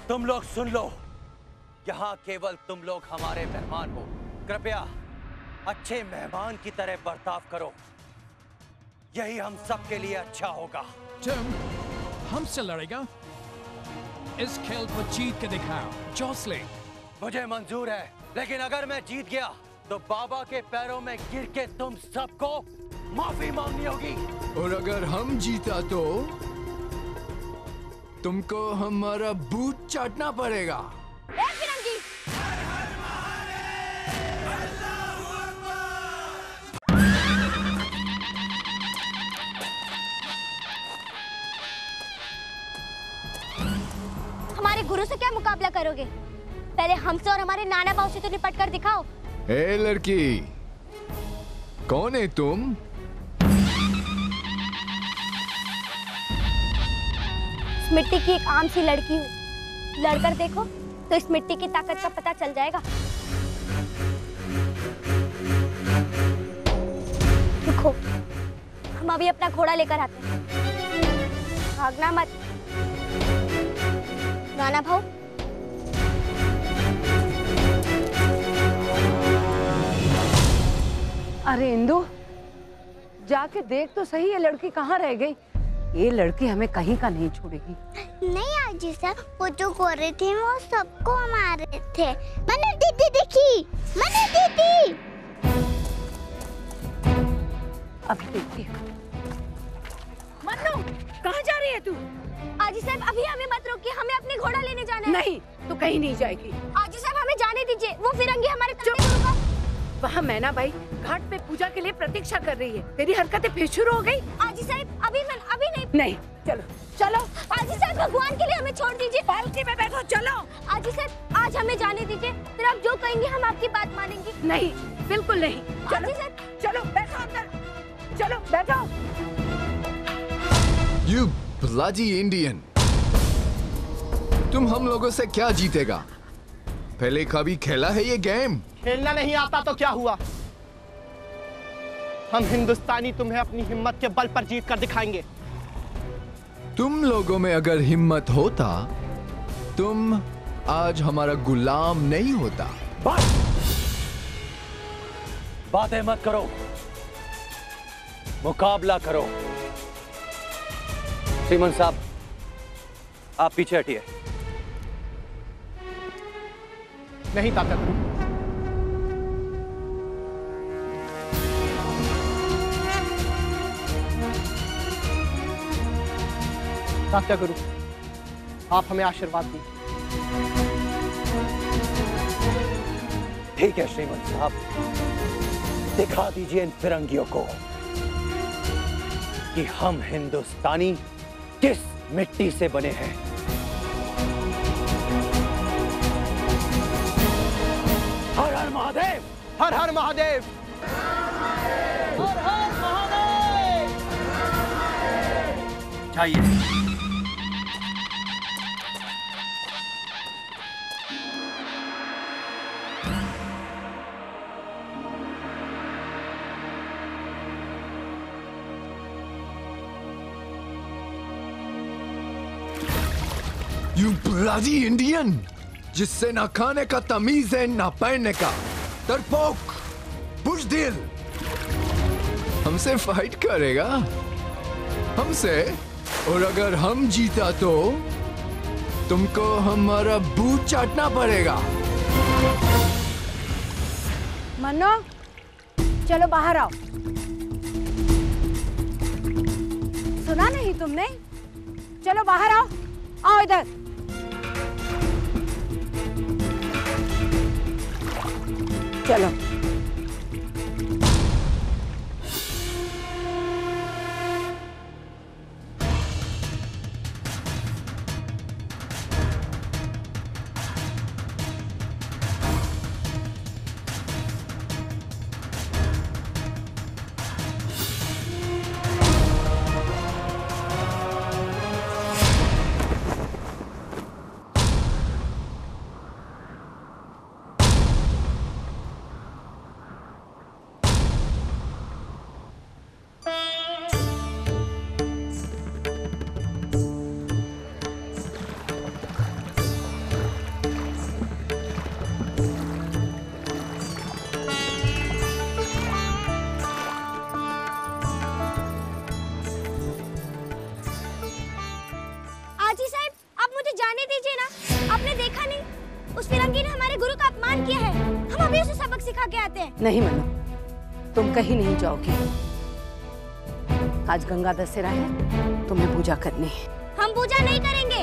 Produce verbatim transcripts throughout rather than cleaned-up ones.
तुम लोग सुन लो, यहाँ केवल तुम लोग हमारे मेहमान हो। कृपया अच्छे मेहमान की तरह बर्ताव करो, यही हम सब के लिए अच्छा होगा। तुम हमसे लड़ेगा? इस खेल पर जीत के दिखाओ, जॉसलिन। मुझे मंजूर है, लेकिन अगर मैं जीत गया तो बाबा के पैरों में गिर के तुम सबको माफी मांगनी होगी। और अगर हम जीता तो तुमको हमारा बूट चाटना पड़ेगा। ए फिरंगी! हमारे गुरु से क्या मुकाबला करोगे? पहले हमसे और हमारे नाना भाव से तो निपट कर दिखाओ। ए लड़की, कौन है तुम? इस मिट्टी की एक आम सी लड़की हूँ। लड़कर देखो तो इस मिट्टी की ताकत का पता चल जाएगा। देखो, हम अभी अपना घोड़ा लेकर आते हैं। भागना मत, नाना भाऊ। अरे इंदु, जाके देख तो सही ये लड़की कहाँ रह गई। ये लड़की हमें कहीं का नहीं छोड़ेगी। नहीं आजी सर, वो जो गोरे थे वो सबको मार रहे थे। मैंने दीदी देखी, मैंने दीदी। अभी देखती हूँ। मन्नू, कहाँ जा रही है तू? आजी साहब, अभी हमें मत रोकिए, हमें अपने घोड़ा लेने जाना है। नहीं, तू कहीं नहीं जाएगी। आजी साहब, हमें जाने दीजिए, वो फिरंगी हमारे ताने वहाँ मैना भाई घाट पे पूजा के लिए प्रतीक्षा कर रही है। तेरी हरकतें फिर शुरू हो गई। आजी साहब, अभी मैं अभी नहीं नहीं, चलो चलो। आजी साहब, भगवान के लिए हमें छोड़ दीजिए। पालकी में बैठो, चलो। आजी साहब, आज हमें जाने दीजिए, फिर आप जो कहेंगे हम आपकी बात मानेंगे। नहीं, बिल्कुल नहीं। चलो चलो, बैठो अंदर, चलो बैठो। You bloody Indian! तुम हम लोगों से क्या जीतेगा? पहले कभी खेला है ये गेम? खेलना नहीं आता तो क्या हुआ? हम हिंदुस्तानी तुम्हें अपनी हिम्मत के बल पर जीत कर दिखाएंगे। तुम लोगों में अगर हिम्मत होता, तुम आज हमारा गुलाम नहीं होता। बस बातें मत करो, मुकाबला करो। श्रीमान साहब, आप पीछे हटिए। नहीं तात्या गुरु, तात्या गुरु, आप हमें आशीर्वाद दीजिए। ठीक है श्रीमान साहब, दिखा दीजिए इन फिरंगियों को कि हम हिंदुस्तानी किस मिट्टी से बने हैं। हर हर महादेव, हर हर महादेव, हर हर महादेव। चाहिए You bloody Indian! जिससे ना खाने का तमीज है ना पहनने का, डरपोक, बुज़दिल। हमसे फाइट करेगा? हमसे? और अगर हम जीता तो तुमको हमारा बूट चाटना पड़ेगा। मन्नो, चलो बाहर आओ। सुना नहीं तुमने? चलो बाहर आओ, आओ इधर। चलो। नहीं मनु, तुम कहीं नहीं जाओगी। आज गंगा दशहरा है, तुम्हें पूजा करनी है। हम पूजा नहीं करेंगे।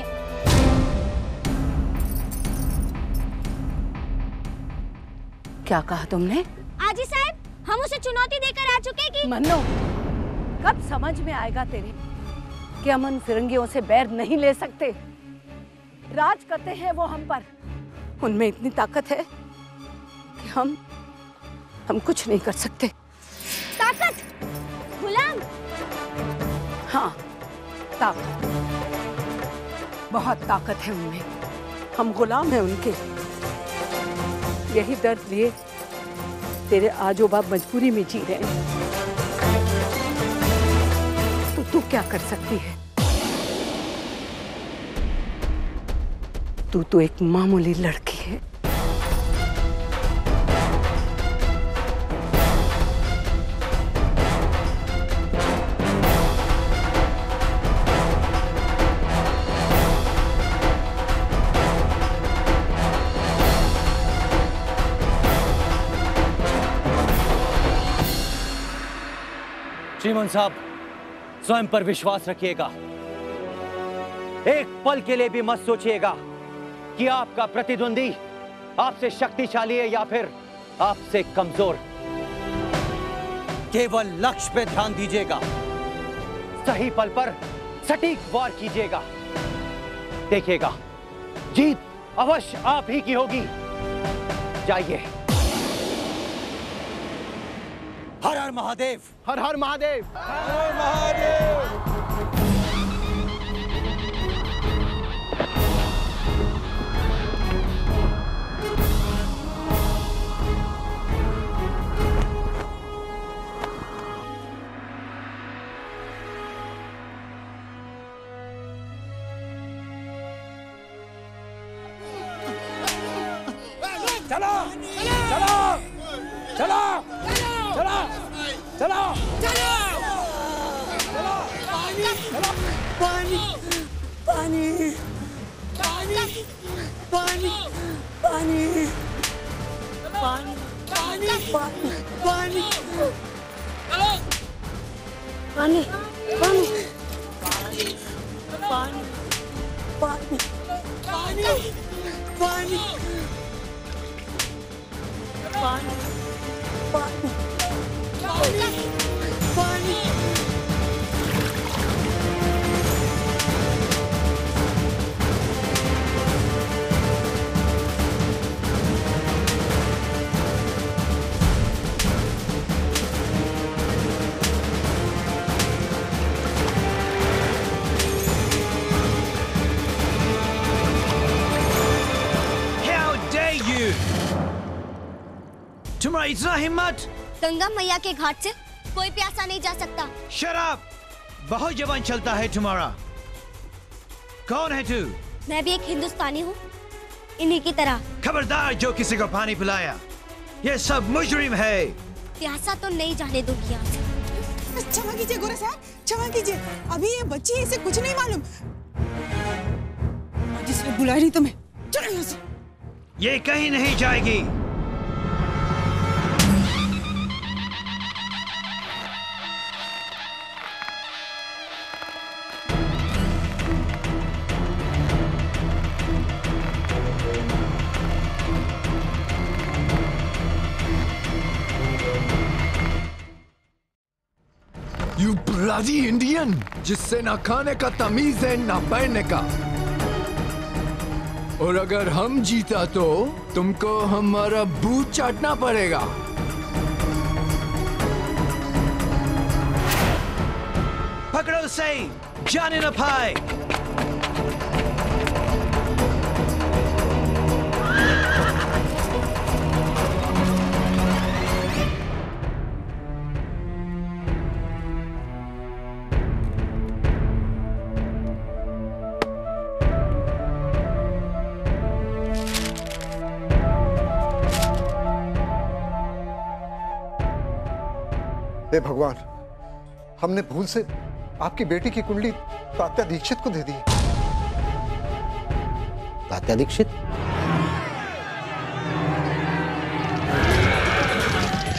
क्या कहा तुमने? आजी साहब, हम उसे चुनौती देकर आ चुके कि मन्नो, कब समझ में आएगा तेरे कि हम उन फिरंगियों से बैर नहीं ले सकते। राज करते हैं वो हम पर, उनमें इतनी ताकत है कि हम हम कुछ नहीं कर सकते। ताकत, गुलाम। हाँ, ताकत, बहुत ताकत है उनमें। हम गुलाम हैं उनके। यही दर्द लिए तेरे आजो बाप मजबूरी में जी रहे हैं। तो तू क्या कर सकती है? तू तो एक मामूली लड़की है। श्रीमान साहब, स्वयं पर विश्वास रखिएगा। एक पल के लिए भी मत सोचिएगा कि आपका प्रतिद्वंदी आपसे शक्तिशाली है या फिर आपसे कमजोर। केवल लक्ष्य पे ध्यान दीजिएगा, सही पल पर सटीक वार कीजिएगा। देखिएगा, जीत अवश्य आप ही की होगी। जाइए। हर हर महादेव। हर हर महादेव। हर हर महादेव। चलो चलो चलो चलो चलो चलो पानी पानी पानी पानी पानी पानी पानी पानी पानी पानी पानी पानी पानी पानी पानी पानी पानी पानी तुम्हारी इतना हिम्मत? गंगा मैया के घाट से कोई प्यासा नहीं जा सकता। शराब, बहुत जवान चलता है तुम्हारा। कौन है तू? मैं भी एक हिंदुस्तानी हूँ, इन्हीं की तरह। खबरदार जो किसी को पानी पिलाया, ये सब मुजरिम है। प्यासा तो नहीं जाने दूंगी यहाँ से। क्षमा कीजिए गोरा साहब, क्षमा कीजिए। अभी ये बच्ची है, इसे कुछ नहीं मालूम। जिसने बुलाया नहीं तुम्हें, चलो यहाँ से। ये कहीं नहीं जाएगी। You bloody Indian, जिससे ना खाने का तमीज है ना पहनने का। और अगर हम जीता तो तुमको हमारा बूट चाटना पड़ेगा। पकड़ो से, जाने न पाए। हे भगवान, हमने भूल से आपकी बेटी की कुंडली तात्या दीक्षित को दे दी। तात्या दीक्षित?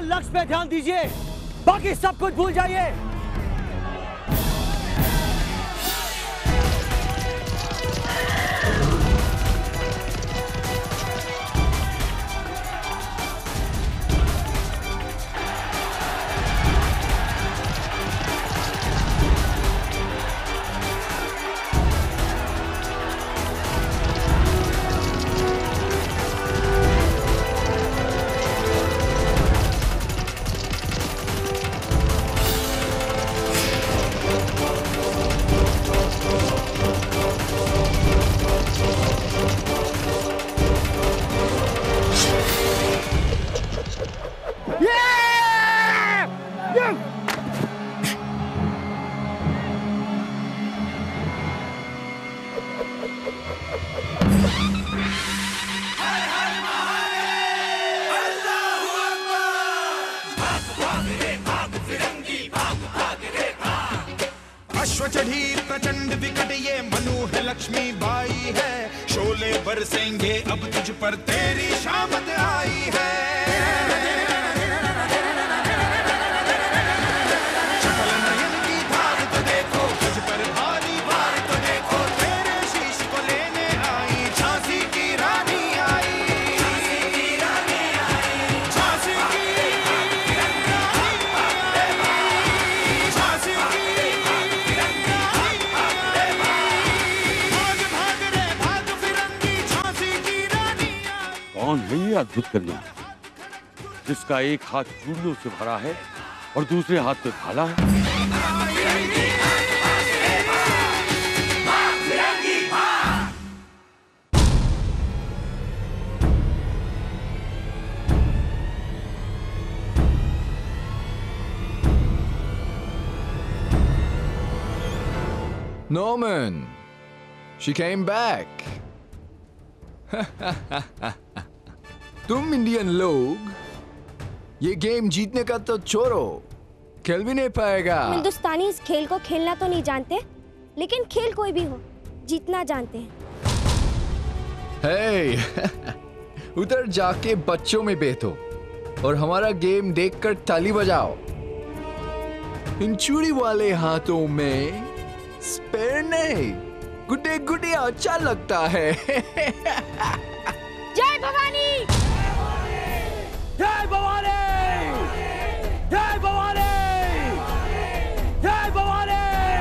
केवल लक्ष्य पे ध्यान दीजिए, बाकी सब कुछ भूल जाइए। अश्व चढ़ी प्रचंड विकट ये मनु है, लक्ष्मी बाई है, शोले बरसेंगे अब तुझ पर, तेरी शामत आई है। शकल नयन की धार तो देखो, तुझ पर भारी भार तो देखो, तेरे शीश को लेने आई झांसी की रानी आई, झांसी की रानी आई, झांसी की कौन है ये अद्भुत कन्या, जिसका एक हाथ चूड़ियों से भरा है और दूसरे हाथ में भाला है? Norman, she came back. तुम इंडियन लोग ये गेम जीतने का तो छोड़ो, खेल भी नहीं पाएगा। हिंदुस्तानी इस खेल को खेलना तो नहीं जानते, लेकिन खेल कोई भी हो जीतना जानते हैं। हे, उधर जाके बच्चों में बैठो और हमारा गेम देखकर ताली बजाओ। इन चूड़ी वाले हाथों में स्पेयर नहीं, गुड्डे गुड्डे अच्छा लगता है। जय भवानी, जय भवानी, जय भवानी, जय भवानी,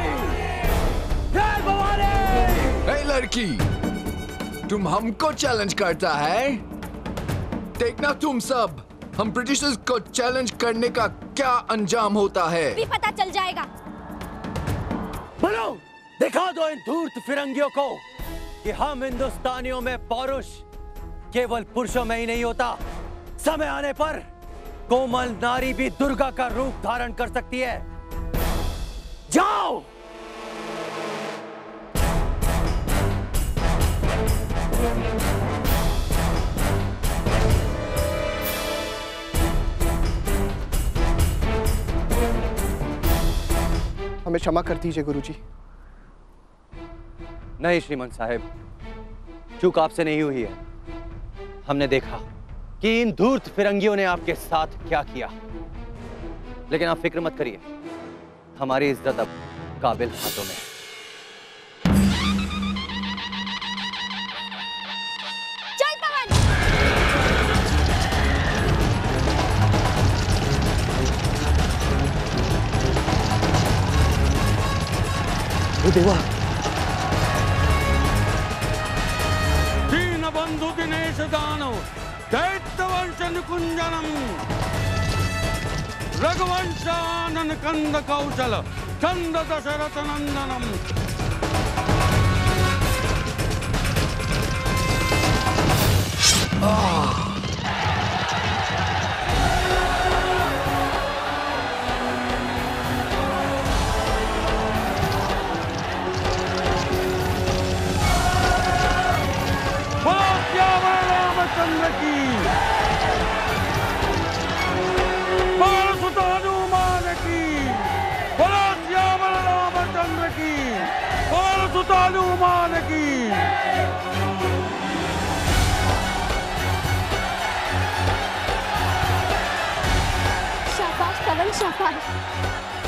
जय भवानी। हे लड़की, तुम हमको चैलेंज करता है? देखना तुम सब, हम ब्रिटिशर्स को चैलेंज करने का क्या अंजाम होता है। भी पता चल जाएगा। बोलो, दिखा दो इन धूर्त फिरंगियों को कि हम हिंदुस्तानियों में पौरुष केवल पुरुषों में ही नहीं होता, समय आने पर कोमल नारी भी दुर्गा का रूप धारण कर सकती है। जाओ। हमें क्षमा कर दीजिए गुरुजी। नहीं श्रीमान साहब, चूक आपसे नहीं हुई है। हमने देखा कि इन धूर्त फिरंगियों ने आपके साथ क्या किया, लेकिन आप फिक्र मत करिए, हमारी इज्जत अब काबिल हाथों में। चल पवन। ओ देवा, दीन बंधु दिनेश दानव दैत्यवंश निकुंजनम रघुवंशानन कंद कौशल चंद दशरथ नंदनम। रामचंद्र की, सुता हनुमान की, बोलो श्यामल रामचंद्र की, बोलो सुता हनुमान की। शाबाश।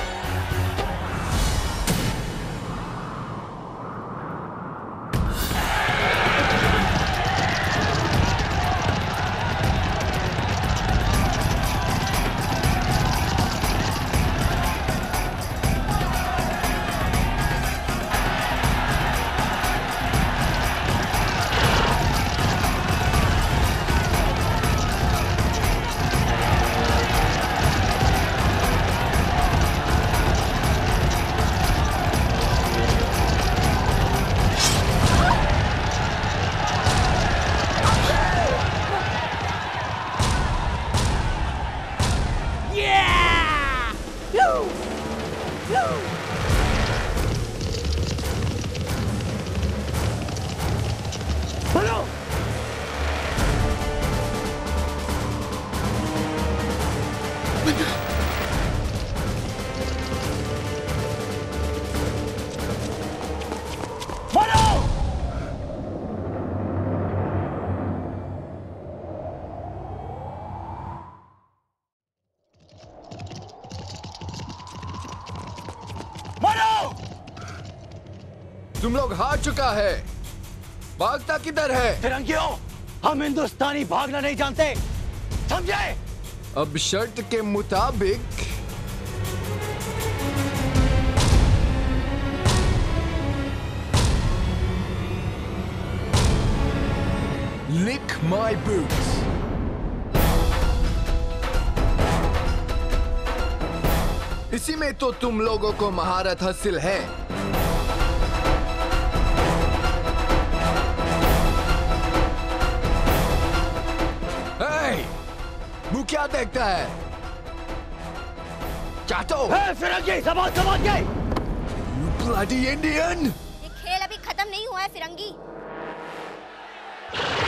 तुम लोग हार चुका है। भागता किधर है? फिरंगियों, हम हिंदुस्तानी भागना नहीं जानते, समझे? अब शर्त के मुताबिक लिक माय बूट्स। इसी में तो तुम लोगों को महारत हासिल है। मुंह क्या देखता है? चाटो। फिरंगी, जबान जबान के। You bloody Indian! ये खेल अभी खत्म नहीं हुआ है फिरंगी।